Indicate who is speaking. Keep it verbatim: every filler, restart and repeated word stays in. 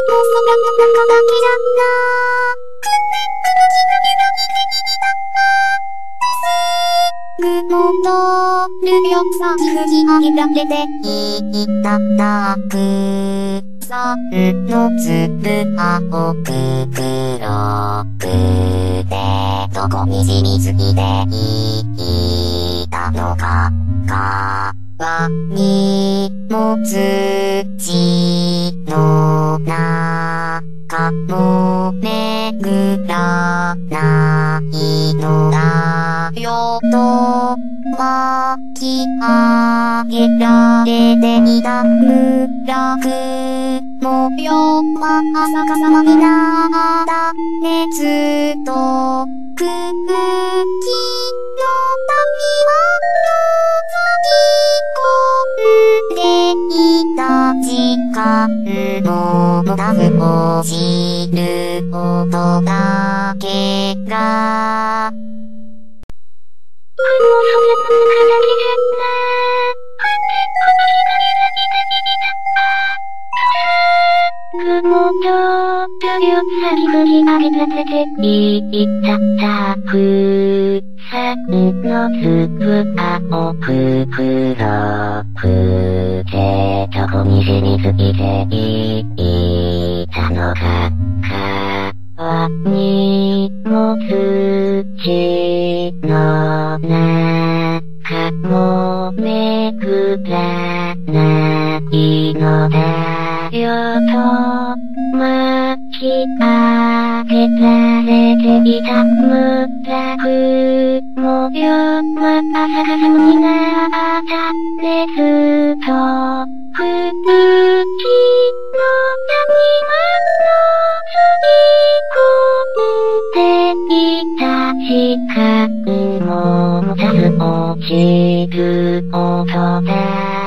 Speaker 1: 空の中だけだった雲通るよさに振り上げられていただく三の粒青く黒くてどこに染みついていたのか川にも土の中も巡らないのだよと巻き上げられていた村雲よは朝霞はみなだ熱と空気の旅は覗き込んでいた時間のもたふ落ちる音だけが
Speaker 2: 雲空の中だけじゃな雲と太陽先振り上げられていただく三の粒青く黒くてどこに染みついていたのか川にも土の中も巡らないのだよと巻き上げられていた村雲よは朝霞になった熱と空気の谷は覗き込んでいた時間ももたず落ちる音だ